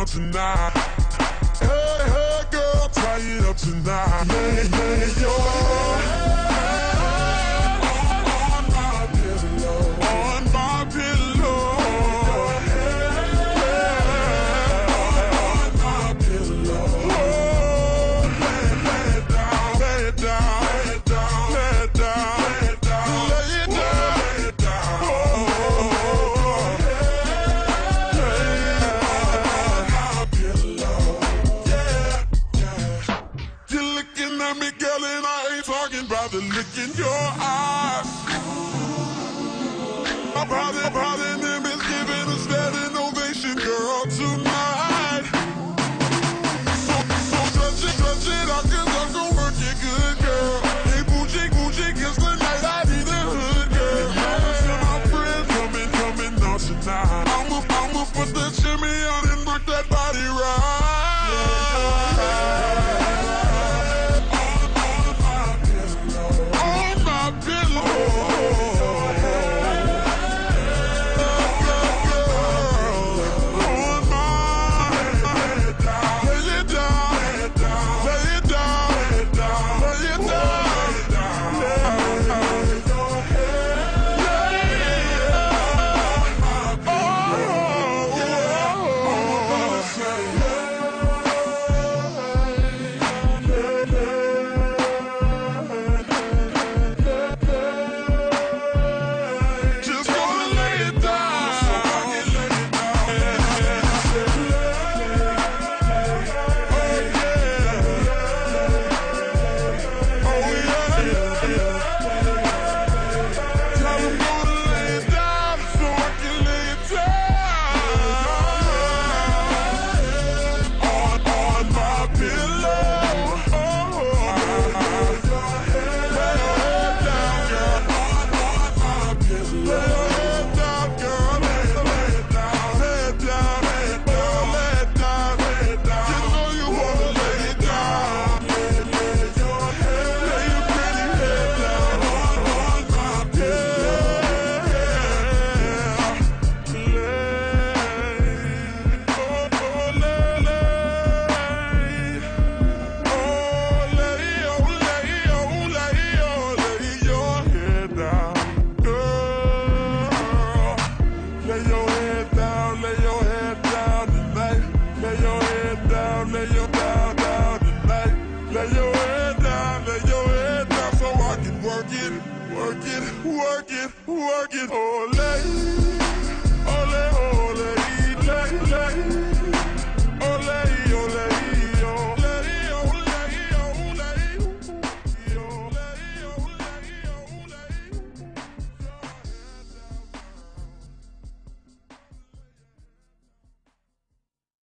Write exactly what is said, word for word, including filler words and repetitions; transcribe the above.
tonight. Hey, hey, girl, tie it up tonight. Lay, lay your head on my pillow, on my pillow. On my pillow. Oh, lay, lay it down, lay it down, lay it down, lay it down, lay it down, lay it down, lay it down. Oh, at me, girl, and I ain't talking about the look in your eyes. I'm probably, probably them is giving a standing ovation, girl, tonight. So, so touch it, touch it, I cause I'm gon' work it good, girl. Hey, bougie, bougie, cause tonight I need the hood, girl. Promise to my friends, coming, coming on tonight. I'ma, I'ma put the shimmy on and work that body right. Work it, work it, work it, oh, lady.